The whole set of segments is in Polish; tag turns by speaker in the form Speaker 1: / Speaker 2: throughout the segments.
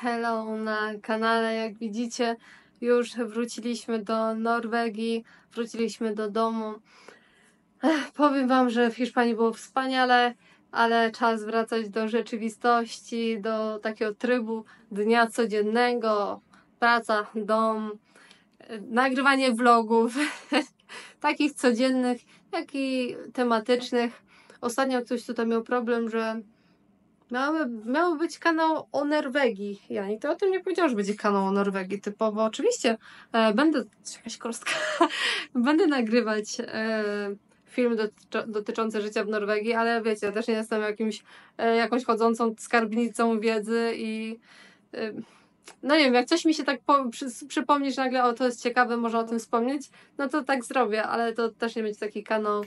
Speaker 1: Hello na kanale. Jak widzicie, już wróciliśmy do Norwegii, wróciliśmy do domu. Powiem wam, że w Hiszpanii było wspaniale, ale czas wracać do rzeczywistości, do takiego trybu dnia codziennego. Praca, dom, nagrywanie vlogów, takich codziennych, jak i tematycznych. Ostatnio ktoś tutaj miał problem, że miał być kanał o Norwegii. Ja nigdy o tym nie powiedziałam, że będzie kanał o Norwegii typowo. Oczywiście będę... Jakaś kostka. Będę nagrywać film dotyczący życia w Norwegii, ale wiecie, ja też nie jestem jakąś chodzącą skarbnicą wiedzy i no nie wiem, jak coś mi się tak przypomnisz nagle, o to jest ciekawe, można o tym wspomnieć, no to tak zrobię, ale to też nie będzie taki kanał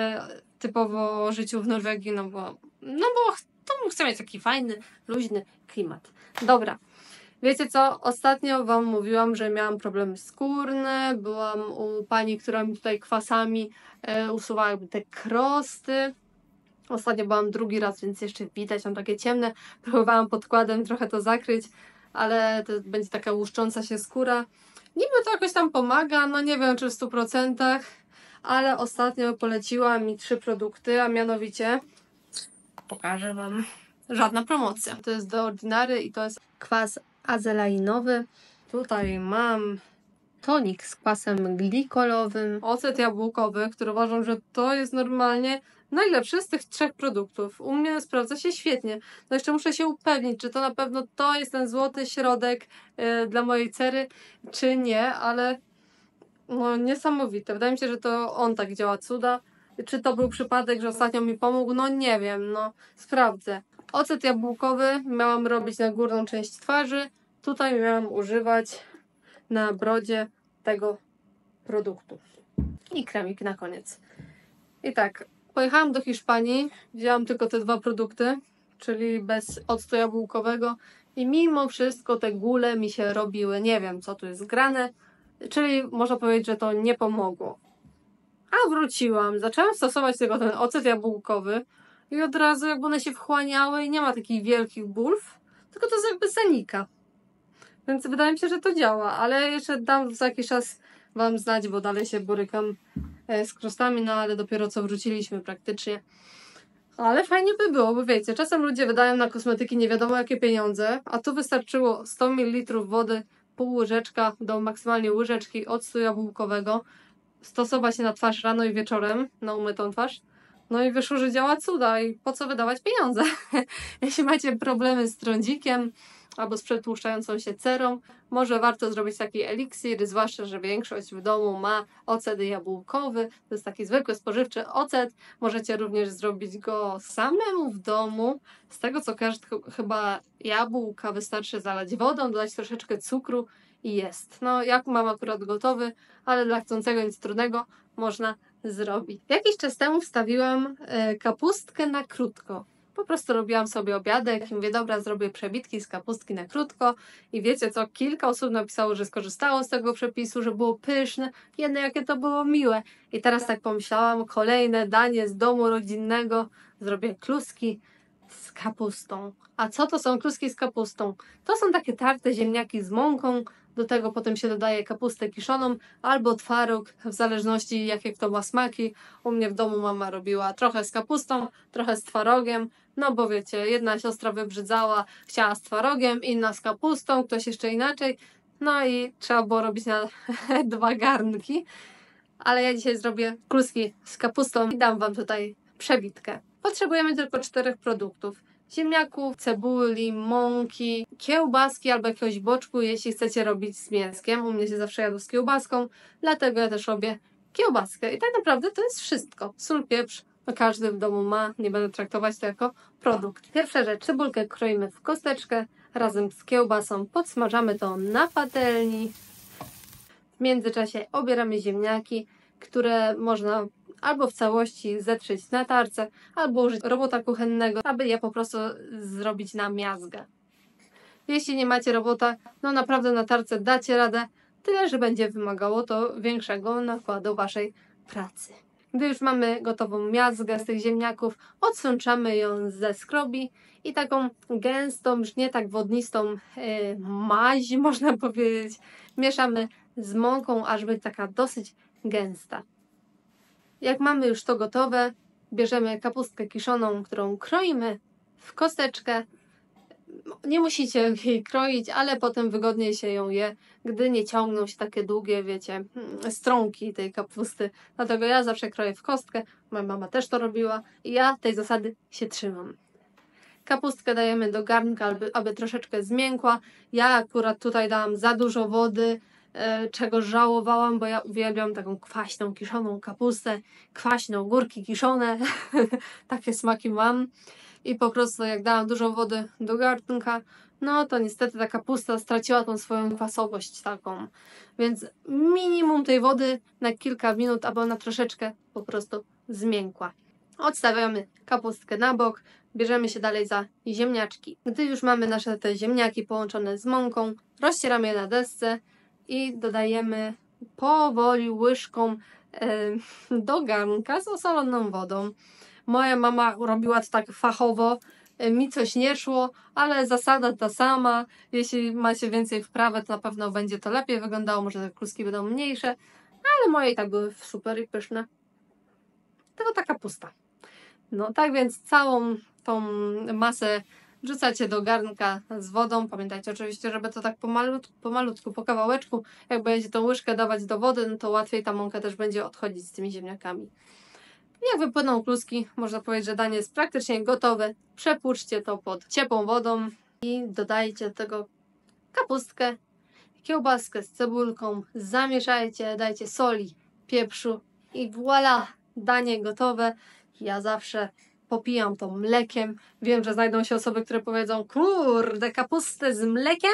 Speaker 1: typowo o życiu w Norwegii, no bo to chcę mieć taki fajny, luźny klimat. Dobra, wiecie co, ostatnio wam mówiłam, że miałam problemy skórne, byłam u pani, która mi tutaj kwasami usuwała te krosty. Ostatnio byłam drugi raz, więc jeszcze widać, mam takie ciemne, próbowałam podkładem trochę to zakryć, ale to będzie taka łuszcząca się skóra. Niby to jakoś tam pomaga, no nie wiem czy w 100%, ale ostatnio poleciła mi 3 produkty, a mianowicie pokażę wam. Żadna promocja. To jest The Ordinary i to jest kwas azelainowy. Tutaj mam tonik z kwasem glikolowym, ocet jabłkowy, który uważam, że to jest normalnie najlepszy z tych 3 produktów. U mnie sprawdza się świetnie. No jeszcze muszę się upewnić, czy to na pewno to jest ten złoty środek dla mojej cery, czy nie, ale no niesamowite. Wydaje mi się, że to on tak działa cuda. Czy to był przypadek, że ostatnio mi pomógł? No nie wiem, no sprawdzę. Ocet jabłkowy miałam robić na górną część twarzy. Tutaj miałam używać na brodzie tego produktu. I kremik na koniec. I tak, pojechałam do Hiszpanii, wzięłam tylko te 2 produkty, czyli bez octu jabłkowego i mimo wszystko te gule mi się robiły. Nie wiem, co tu jest grane, czyli można powiedzieć, że to nie pomogło. A wróciłam, zaczęłam stosować tylko ten ocet jabłkowy i od razu jakby one się wchłaniały i nie ma takich wielkich bulw, tylko to jakby zanika. Więc wydaje mi się, że to działa, ale jeszcze dam za jakiś czas wam znać, bo dalej się borykam z krostami, no ale dopiero co wróciliśmy praktycznie. Ale fajnie by było, bo wiecie, czasem ludzie wydają na kosmetyki nie wiadomo jakie pieniądze, a tu wystarczyło 100 ml wody, pół łyżeczka do maksymalnie łyżeczki octu jabłkowego, stosować się na twarz rano i wieczorem, na umytą twarz. No i wyszło, że działa cuda i po co wydawać pieniądze? Jeśli macie problemy z trądzikiem albo z przetłuszczającą się cerą, może warto zrobić taki eliksir, zwłaszcza, że większość w domu ma ocet jabłkowy. To jest taki zwykły, spożywczy ocet. Możecie również zrobić go samemu w domu. Z tego co kojarzę, chyba jabłka wystarczy zalać wodą, dodać troszeczkę cukru i jest. No, jak mam akurat gotowy, ale dla chcącego nic trudnego można zrobić. Jakiś czas temu wstawiłam kapustkę na krótko. Po prostu robiłam sobie obiadek i mówię, dobra, zrobię przebitki z kapustki na krótko. I wiecie co, kilka osób napisało, że skorzystało z tego przepisu, że było pyszne. Jedno, jakie to było miłe. I teraz tak pomyślałam, kolejne danie z domu rodzinnego. Zrobię kluski z kapustą. A co to są kluski z kapustą? To są takie tarte ziemniaki z mąką. Do tego potem się dodaje kapustę kiszoną albo twaróg, w zależności jakie kto ma smaki. U mnie w domu mama robiła trochę z kapustą, trochę z twarogiem. No bo wiecie, jedna siostra wybrzydzała, chciała z twarogiem, inna z kapustą, ktoś jeszcze inaczej. No i trzeba było robić na 2 garnki. Ale ja dzisiaj zrobię kluski z kapustą i dam wam tutaj przebitkę. Potrzebujemy tylko 4 produktów. Ziemniaków, cebuli, mąki, kiełbaski albo jakiegoś boczku, jeśli chcecie robić z mięskiem. U mnie się zawsze jadło z kiełbaską, dlatego ja też robię kiełbaskę. I tak naprawdę to jest wszystko. Sól, pieprz, no każdy w domu ma, nie będę traktować to jako produkt. Pierwsza rzecz, cebulkę kroimy w kosteczkę razem z kiełbasą, podsmażamy to na patelni. W międzyczasie obieramy ziemniaki, które można albo w całości zetrzeć na tarce, albo użyć robota kuchennego, aby je po prostu zrobić na miazgę. Jeśli nie macie robota, no naprawdę na tarce dacie radę, tyle że będzie wymagało to większego nakładu waszej pracy. Gdy już mamy gotową miazgę z tych ziemniaków, odsączamy ją ze skrobi i taką gęstą, już nie tak wodnistą maź, można powiedzieć, mieszamy z mąką, aż będzie taka dosyć gęsta. Jak mamy już to gotowe, bierzemy kapustkę kiszoną, którą kroimy w kosteczkę. Nie musicie jej kroić, ale potem wygodniej się ją je, gdy nie ciągną się takie długie, wiecie, strąki tej kapusty. Dlatego ja zawsze kroję w kostkę, moja mama też to robiła i ja tej zasady się trzymam. Kapustkę dajemy do garnka, aby troszeczkę zmiękła. Ja akurat tutaj dałam za dużo wody, czego żałowałam, bo ja uwielbiam taką kwaśną, kiszoną kapustę, kwaśne ogórki kiszone, takie smaki mam. I po prostu jak dałam dużo wody do garnka, no to niestety ta kapusta straciła tą swoją kwasowość taką. Więc minimum tej wody na kilka minut, aby ona troszeczkę po prostu zmiękła. Odstawiamy kapustkę na bok, bierzemy się dalej za ziemniaczki. Gdy już mamy nasze te ziemniaki połączone z mąką, rozcieramy je na desce i dodajemy powoli łyżką do garnka z osoloną wodą. Moja mama robiła to tak fachowo, mi coś nie szło, ale zasada ta sama. Jeśli macie więcej wprawę, to na pewno będzie to lepiej wyglądało, może te kluski będą mniejsze, ale moje i tak były super i pyszne. Tylko taka pusta. No tak więc całą tą masę wrzucacie do garnka z wodą. Pamiętajcie oczywiście, żeby to tak pomalutku, po kawałeczku. Jak będziecie tą łyżkę dawać do wody, no to łatwiej ta mąka też będzie odchodzić z tymi ziemniakami. Jak wypłyną kluski, można powiedzieć, że danie jest praktycznie gotowe. Przepłuczcie to pod ciepłą wodą i dodajcie do tego kapustkę, kiełbaskę z cebulką, zamieszajcie, dajcie soli, pieprzu i voilà, danie gotowe. Ja zawsze popijam to mlekiem. Wiem, że znajdą się osoby, które powiedzą, kurde, kapustę z mlekiem?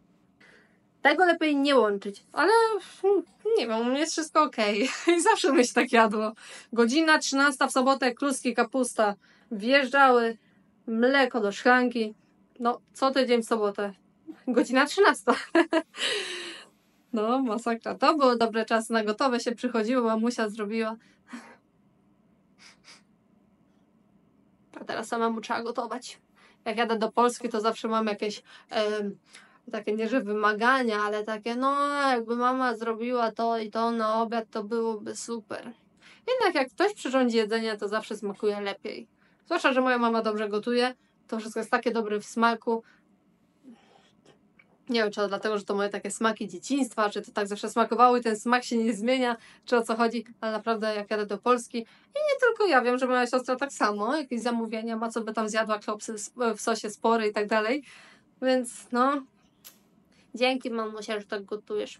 Speaker 1: Tego lepiej nie łączyć, ale nie wiem, u mnie jest wszystko okej. I zawsze mi się tak jadło. Godzina 13 w sobotę, kluski, kapusta wjeżdżały, mleko do szklanki. No, co tydzień w sobotę. Godzina 13. No, masakra. To były dobre czasy, na gotowe się przychodziło, mamusia zrobiła. A teraz samemu trzeba gotować. Jak jadę do Polski, to zawsze mam jakieś takie nie że wymagania, ale takie no jakby mama zrobiła to i to na obiad, to byłoby super. Jednak jak ktoś przyrządzi jedzenie, to zawsze smakuje lepiej. Zwłaszcza, że moja mama dobrze gotuje, to wszystko jest takie dobre w smaku. Nie wiem, czy to dlatego, że to moje takie smaki dzieciństwa, czy to tak zawsze smakowało i ten smak się nie zmienia, czy o co chodzi, ale naprawdę jak jadę do Polski i nie tylko ja, wiem, że moja siostra tak samo, jakieś zamówienia ma, co by tam zjadła, klopsy w sosie spory i tak dalej, więc no, dzięki mamusia, że tak gotujesz.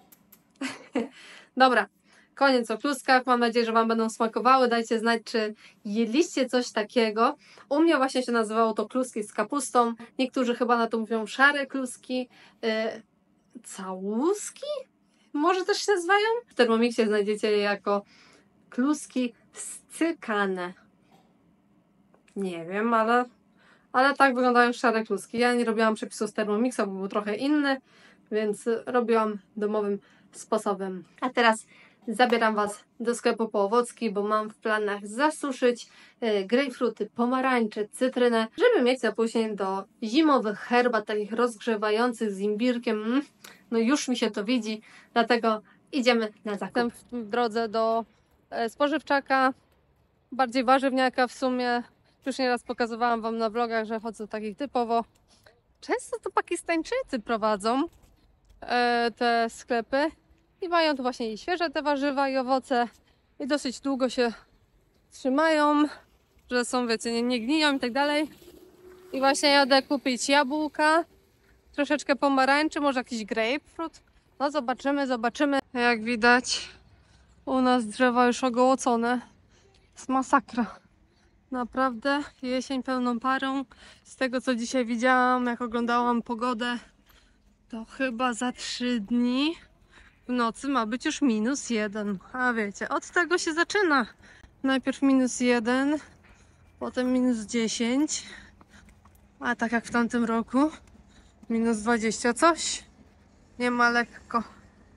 Speaker 1: Dobra, koniec o kluskach, mam nadzieję, że Wam będą smakowały, dajcie znać, czy jedliście coś takiego. U mnie właśnie się nazywało to kluski z kapustą, niektórzy chyba na to mówią szare kluski, całuski? Może też się nazywają? W Thermomixie znajdziecie je jako kluski scykane. Nie wiem, ale tak wyglądają szare kluski. Ja nie robiłam przepisów z Thermomixa, bo był trochę inny, więc robiłam domowym sposobem. A teraz zabieram Was do sklepu po owocki, bo mam w planach zasuszyć grejpfruty, pomarańcze, cytrynę, żeby mieć na później do zimowych herbat, takich rozgrzewających z imbirkiem. No już mi się to widzi, dlatego idziemy na zakup. Jestem w drodze do spożywczaka, bardziej warzywniaka w sumie. Już nieraz pokazywałam Wam na vlogach, że chodzę takich typowo. Często to Pakistańczycy prowadzą te sklepy i mają tu właśnie i świeże te warzywa i owoce i dosyć długo się trzymają, że są, wiecie, nie gniją i tak dalej. I właśnie jadę kupić jabłka, troszeczkę pomarańczy, może jakiś grapefruit. No zobaczymy. Jak widać, u nas drzewa już ogołocone. Jest masakra. Naprawdę jesień pełną parą. Z tego co dzisiaj widziałam, jak oglądałam pogodę, to chyba za 3 dni w nocy ma być już -1. A wiecie, od tego się zaczyna. Najpierw -1, potem -10. A tak jak w tamtym roku, -20 coś. Nie ma lekko.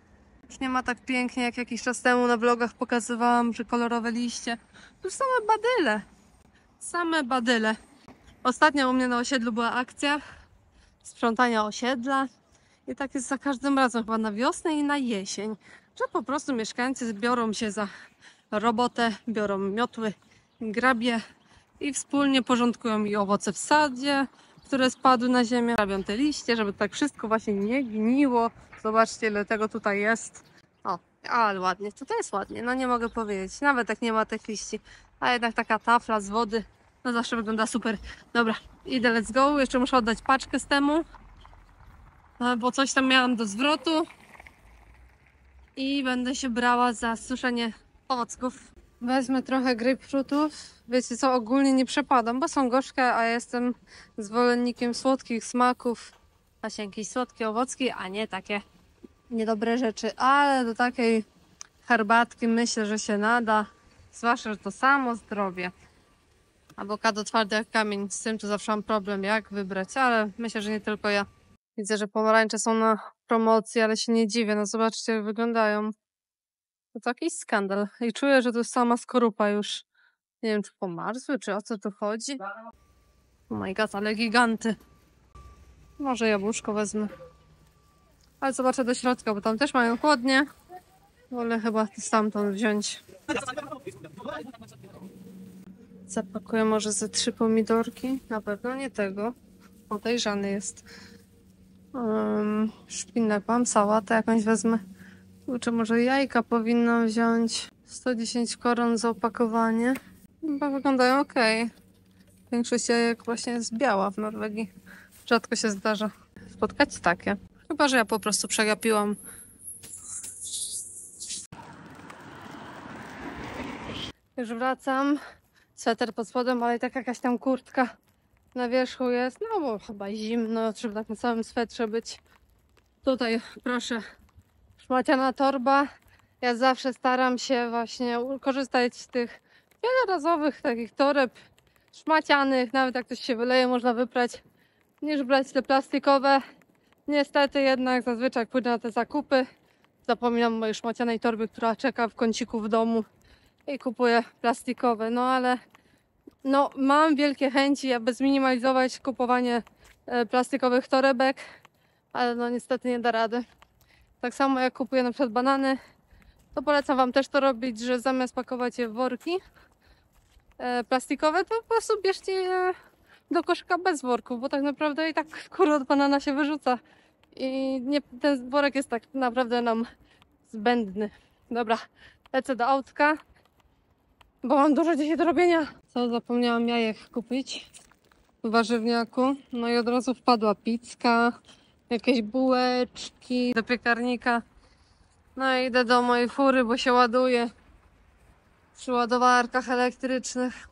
Speaker 1: Już nie ma tak pięknie, jak jakiś czas temu na vlogach pokazywałam, że kolorowe liście. Już same badyle. Same badyle. Ostatnio u mnie na osiedlu była akcja sprzątania osiedla. I tak jest za każdym razem, chyba na wiosnę i na jesień, że po prostu mieszkańcy biorą się za robotę, biorą miotły, grabie i wspólnie porządkują i owoce w sadzie, które spadły na ziemię, robią te liście, żeby tak wszystko właśnie nie gniło. Zobaczcie, ile tego tutaj jest. O, ale ładnie, to jest ładnie, no nie mogę powiedzieć, nawet jak nie ma tych liści, a jednak taka tafla z wody, no zawsze wygląda super. Dobra, idę, let's go, jeszcze muszę oddać paczkę z temu, bo coś tam miałam do zwrotu i będę się brała za suszenie owoców. Wezmę trochę grapefruitów. Wiecie co, ogólnie nie przepadam, bo są gorzkie, a ja jestem zwolennikiem słodkich smaków. Właśnie jakieś słodkie owocki, a nie takie niedobre rzeczy. Ale do takiej herbatki myślę, że się nada. Zwłaszcza, że to samo zdrowie. Awokado twarde jak kamień. Z tym tu zawsze mam problem, jak wybrać, ale myślę, że nie tylko ja. Widzę, że pomarańcze są na promocji, ale się nie dziwię. No zobaczcie, jak wyglądają. To jakiś skandal. I czuję, że to jest sama skorupa już. Nie wiem, czy pomarzły, czy o co tu chodzi. Oh my god, ale giganty. Może jabłuszko wezmę. Ale zobaczę do środka, bo tam też mają chłodnie. Wolę chyba stamtąd wziąć. Zapakuję może ze 3 pomidorki. Na pewno nie tego. Podejrzany jest. Szpinak mam, sałatę jakąś wezmę. Czy może jajka powinnam wziąć. 110 koron za opakowanie. Chyba wyglądają ok. Większość jajek właśnie jest biała w Norwegii. Rzadko się zdarza spotkać takie. Chyba że ja po prostu przegapiłam. Już wracam. Sweter pod spodem, ale i tak jakaś tam kurtka na wierzchu jest. No bo chyba zimno, trzeba tak na całym swetrze być. Tutaj proszę, szmaciana torba. Ja zawsze staram się właśnie korzystać z tych wielorazowych takich toreb szmacianych. Nawet jak coś się wyleje, można wyprać, niż brać te plastikowe. Niestety jednak zazwyczaj jak pójdę na te zakupy, zapominam mojej szmacianej torby, która czeka w kąciku w domu i kupuję plastikowe. No ale no, mam wielkie chęci, aby zminimalizować kupowanie plastikowych torebek, ale no niestety nie da rady. Tak samo jak kupuję na przykład banany, to polecam Wam też to robić, że zamiast pakować je w worki plastikowe, to po prostu bierzcie je do koszyka bez worków, bo tak naprawdę i tak skóra od banana się wyrzuca i nie, ten worek jest tak naprawdę nam zbędny. Dobra, lecę do autka, bo mam dużo dzisiaj do robienia. Co, zapomniałam jajek kupić w warzywniaku, no i od razu wpadła pizzka, jakieś bułeczki do piekarnika. No i idę do mojej fury, bo się ładuje przy ładowarkach elektrycznych.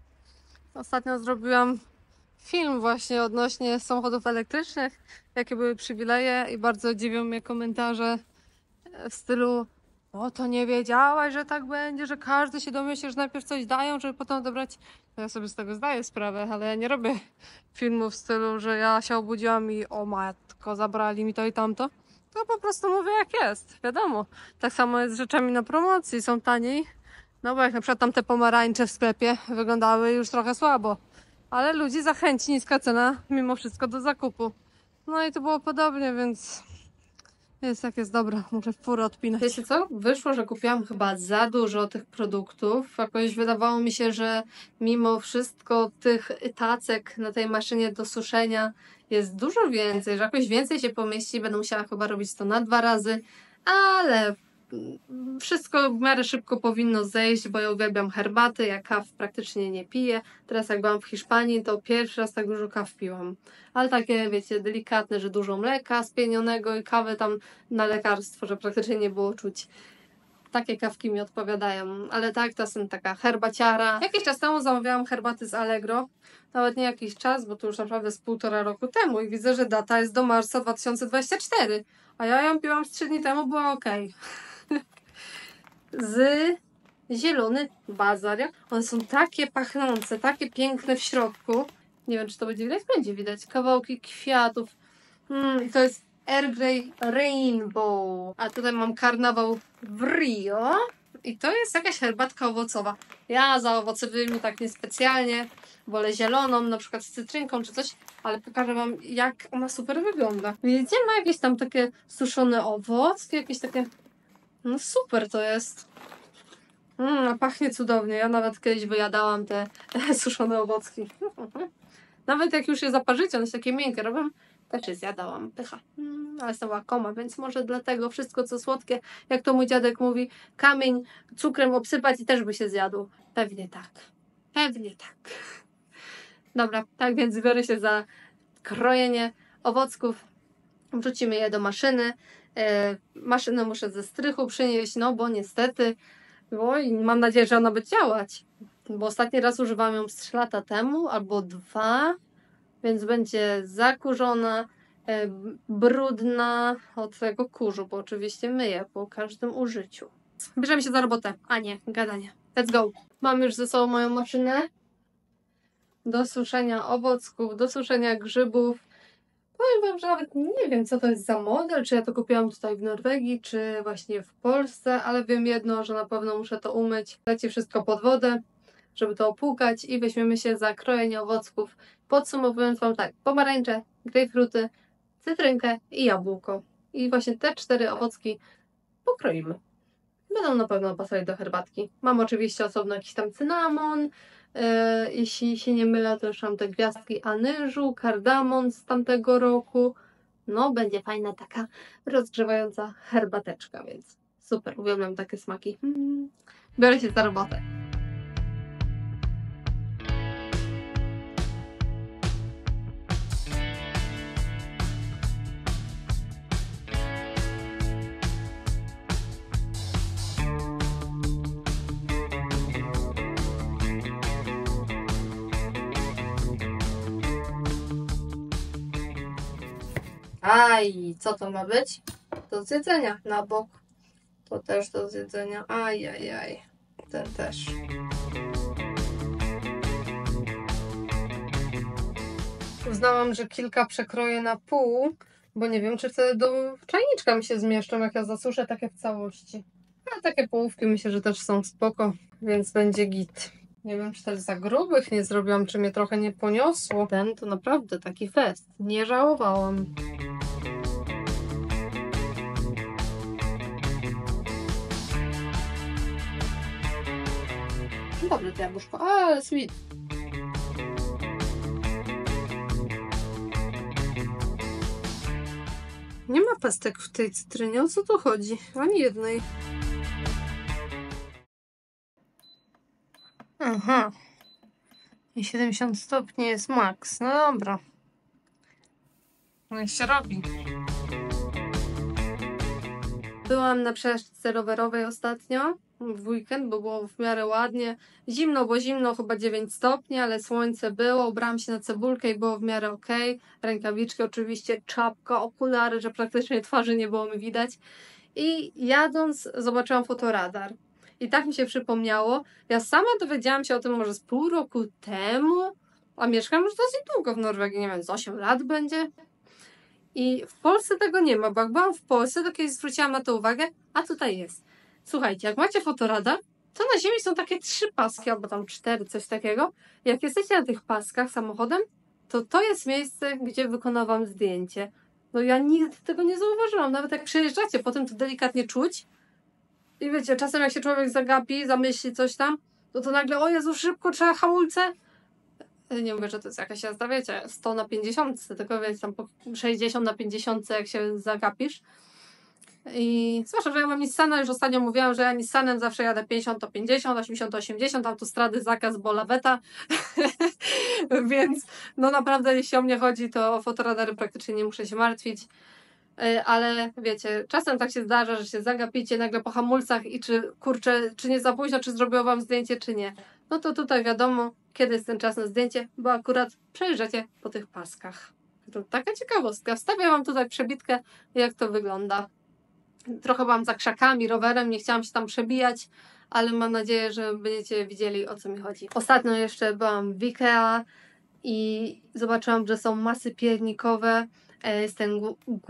Speaker 1: Ostatnio zrobiłam film właśnie odnośnie samochodów elektrycznych, jakie były przywileje i bardzo dziwią mnie komentarze w stylu: o, to nie wiedziałaś, że tak będzie, że każdy się domyśli, że najpierw coś dają, żeby potem odebrać. No ja sobie z tego zdaję sprawę, ale ja nie robię filmów w stylu, że ja się obudziłam i o matko, zabrali mi to i tamto. To po prostu mówię jak jest, wiadomo. Tak samo jest z rzeczami na promocji, są taniej. No bo jak na przykład tamte pomarańcze w sklepie wyglądały już trochę słabo. Ale ludzi zachęci niska cena mimo wszystko do zakupu. No i to było podobnie, więc jest jak jest, dobra, muszę furę odpinać. Wiecie co? Wyszło, że kupiłam chyba za dużo tych produktów. Jakoś wydawało mi się, że mimo wszystko tych tacek na tej maszynie do suszenia jest dużo więcej, że jakoś więcej się pomieści. Będę musiała chyba robić to na 2 razy, ale wszystko w miarę szybko powinno zejść, bo ja uwielbiam herbaty, ja kaw praktycznie nie piję. Teraz jak byłam w Hiszpanii, to pierwszy raz tak dużo kaw piłam. Ale takie, wiecie, delikatne, że dużo mleka spienionego i kawę tam na lekarstwo, że praktycznie nie było czuć. Takie kawki mi odpowiadają, ale tak, to jest taka herbaciara. Jakiś czas temu zamawiałam herbaty z Allegro. Nawet nie jakiś czas, bo to już naprawdę z 1,5 roku temu i widzę, że data jest do marca 2024. A ja ją piłam z 3 dni temu, była ok. Z zielony bazar. One są takie pachnące, takie piękne w środku. Nie wiem, czy to będzie widać. Będzie widać. Kawałki kwiatów. I to jest Earl Grey Rainbow. A tutaj mam karnawał w Rio. I to jest jakaś herbatka owocowa. Ja za owocowymi tak niespecjalnie. Wolę zieloną, na przykład z cytrynką czy coś. Ale pokażę wam, jak ona super wygląda. Widzicie? Ma jakieś tam takie suszone owocki, jakieś takie... No super to jest. Pachnie cudownie. Ja nawet kiedyś wyjadałam te suszone owocki. Nawet jak już je zaparzycie, one są takie miękkie robią, też je zjadałam. Pycha. Ale jestem łakoma, więc może dlatego wszystko co słodkie, jak to mój dziadek mówi, kamień cukrem obsypać i też by się zjadł. Pewnie tak. Pewnie tak. Dobra, tak więc biorę się za krojenie owocków. Wrzucimy je do maszyny. Maszynę muszę ze strychu przynieść, no bo niestety, oj, mam nadzieję, że ona będzie działać. Bo ostatni raz używałam ją z 3 lata temu, albo 2, więc będzie zakurzona, brudna od tego kurzu, bo oczywiście myję po każdym użyciu. Bierzemy się za robotę, a nie, gadanie. Let's go! Mam już ze sobą moją maszynę do suszenia owoców, do suszenia grzybów. Powiem wam, że nawet nie wiem, co to jest za model, czy ja to kupiłam tutaj w Norwegii, czy właśnie w Polsce, ale wiem jedno, że na pewno muszę to umyć. Leci wszystko pod wodę, żeby to opłukać i weźmiemy się za krojenie owoców. Podsumowując wam tak, pomarańcze, grejpfruty, cytrynkę i jabłko. I właśnie te 4 owocki pokroimy. Będą na pewno pasować do herbatki. Mam oczywiście osobno jakiś tam cynamon, jeśli się nie mylę, to już mam te gwiazdki anyżu, kardamon z tamtego roku. No, będzie fajna taka rozgrzewająca herbateczka, więc super, uwielbiam takie smaki. Biorę się za robotę. Aj, co to ma być? Do zjedzenia na bok. To też do zjedzenia. Ajajaj. Ten też. Uznałam, że kilka przekroję na pół, bo nie wiem, czy wtedy do czajniczka mi się zmieszczą, jak ja zasuszę takie w całości. A takie połówki myślę, że też są spoko, więc będzie git. Nie wiem, czy też za grubych nie zrobiłam, czy mnie trochę nie poniosło. Ten to naprawdę taki fest. Nie żałowałam. Dobre to jabłuszko, ale sweet. Nie ma pestek w tej cytrynie, o co tu chodzi? Ani jednej. Aha. I 70 stopni jest max. No dobra. Niech się robi. Byłam na przejażdżce rowerowej ostatnio, w weekend, bo było w miarę ładnie. Zimno, bo zimno, chyba 9 stopni, ale słońce było. Ubrałam się na cebulkę i było w miarę okej. Rękawiczki oczywiście, czapka, okulary, że praktycznie twarzy nie było mi widać. I jadąc zobaczyłam fotoradar. I tak mi się przypomniało. Ja sama dowiedziałam się o tym może z pół roku temu, a mieszkam już dosyć długo w Norwegii, nie wiem, z 8 lat będzie. I w Polsce tego nie ma, bo jak byłam w Polsce, to kiedyś zwróciłam na to uwagę, a tutaj jest. Słuchajcie, jak macie fotoradar, to na ziemi są takie 3 paski, albo tam 4, coś takiego. Jak jesteście na tych paskach samochodem, to jest miejsce, gdzie wykonałam zdjęcie. No ja nigdy tego nie zauważyłam, nawet jak przejeżdżacie, potem to delikatnie czuć. I wiecie, czasem jak się człowiek zagapi, zamyśli coś tam, to nagle, o Jezu, szybko trzeba hamulce. Nie mówię, że to jest jakaś jazda, wiecie, 100 na 50, tylko wiecie, tam po 60 na 50, jak się zagapisz. I zwłaszcza, że ja mam Nissana, już ostatnio mówiłam, że ja Nissanem zawsze jadę 50 to 50, 80 to 80, autostrady zakaz, bo laweta. Więc no naprawdę, jeśli o mnie chodzi, to o fotoradary praktycznie nie muszę się martwić. Ale wiecie, czasem tak się zdarza, że się zagapicie nagle po hamulcach i czy, kurczę, czy nie za późno, czy zrobiło wam zdjęcie, czy nie. No to tutaj wiadomo, kiedy jest ten czas na zdjęcie, bo akurat przejeżdżacie po tych paskach. To taka ciekawostka. Wstawię wam tutaj przebitkę, jak to wygląda. Trochę byłam za krzakami, rowerem, nie chciałam się tam przebijać, ale mam nadzieję, że będziecie widzieli, o co mi chodzi. Ostatnio jeszcze byłam w IKEA i zobaczyłam, że są masy piernikowe jest ten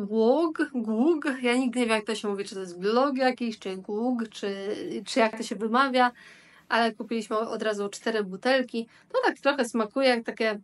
Speaker 1: gług, ja nigdy nie wiem jak to się mówi, czy to jest glog jakiś, czy gług, czy jak to się wymawia, ale kupiliśmy od razu 4 butelki. To tak trochę smakuje jak takie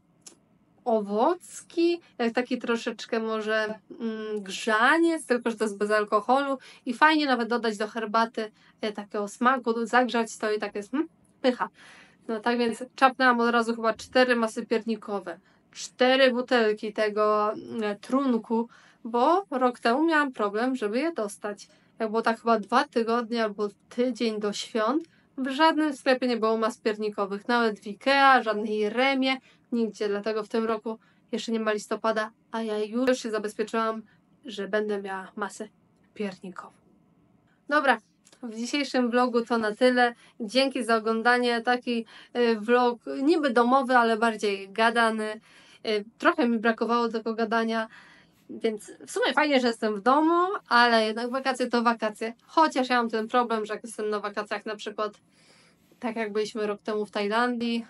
Speaker 1: owocki, jak taki troszeczkę może grzaniec, tylko że to jest bez alkoholu i fajnie nawet dodać do herbaty takiego smaku, zagrzać to i tak jest pycha. No tak więc czapnęłam od razu chyba 4 masy piernikowe, 4 butelki tego trunku, bo rok temu miałam problem, żeby je dostać. Jak było tak chyba 2 tygodnie albo tydzień do świąt, w żadnym sklepie nie było mas piernikowych, nawet w Ikea, żadnej Remie, nigdzie, dlatego w tym roku jeszcze nie ma listopada, a ja już się zabezpieczyłam, że będę miała masę piernikową. Dobra, w dzisiejszym vlogu to na tyle. Dzięki za oglądanie. Taki vlog niby domowy, ale bardziej gadany. Trochę mi brakowało tego gadania, więc w sumie fajnie, że jestem w domu, ale jednak wakacje to wakacje. Chociaż ja mam ten problem, że jak jestem na wakacjach, na przykład tak jak byliśmy rok temu w Tajlandii,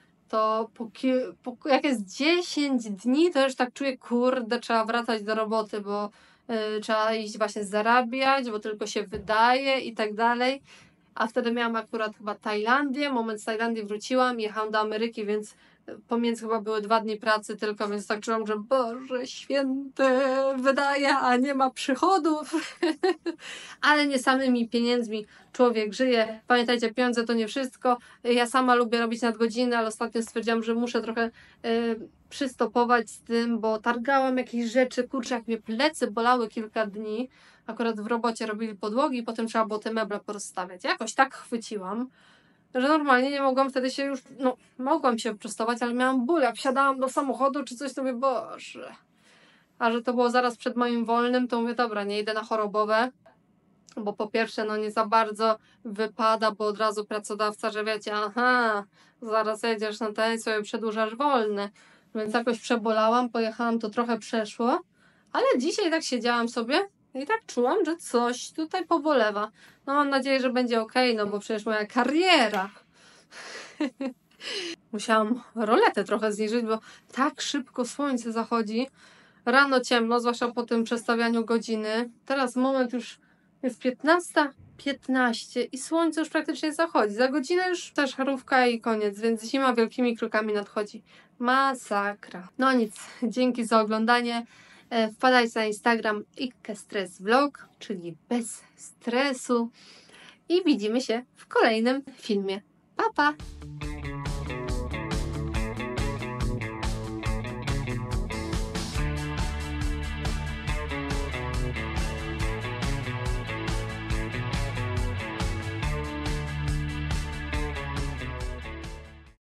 Speaker 1: to jak jest 10 dni, to już tak czuję, kurde, trzeba wracać do roboty, bo trzeba iść właśnie zarabiać, bo tylko się wydaje i tak dalej. A wtedy miałam akurat chyba Tajlandię, moment z Tajlandii wróciłam, jechałam do Ameryki, więc pomiędzy chyba były 2 dni pracy tylko, więc tak czułam, że Boże Święty, wydaje, a nie ma przychodów. Ale nie samymi pieniędzmi człowiek żyje. Pamiętajcie, pieniądze to nie wszystko. Ja sama lubię robić nadgodziny, ale ostatnio stwierdziłam, że muszę trochę przystopować z tym, bo targałam jakieś rzeczy, kurczę, jak mnie plecy bolały kilka dni. Akurat w robocie robili podłogi i potem trzeba było te meble porozstawiać. Jakoś tak chwyciłam, że normalnie nie mogłam wtedy się już, mogłam się prostować, ale miałam ból. Jak wsiadałam do samochodu czy coś, to mówię, Boże. A że to było zaraz przed moim wolnym, to mówię, dobra, nie idę na chorobowe, bo po pierwsze, nie za bardzo wypada, bo od razu pracodawca, że wiecie, aha, zaraz jedziesz na ten, sobie przedłużasz wolny. Więc jakoś przebolałam, pojechałam, to trochę przeszło, ale dzisiaj tak siedziałam sobie i tak czułam, że coś tutaj pobolewa. Mam nadzieję, że będzie okej, bo przecież moja kariera. Musiałam roletę trochę zniżyć, bo tak szybko słońce zachodzi. Rano ciemno, zwłaszcza po tym przestawianiu godziny. Teraz moment już jest 15:15 i słońce już praktycznie zachodzi. Za godzinę już też żarówka i koniec, więc zima wielkimi krokami nadchodzi. Masakra. No nic, dzięki za oglądanie. Wpadajcie na Instagram @stressvlog, czyli bez stresu. I widzimy się w kolejnym filmie. Pa, pa!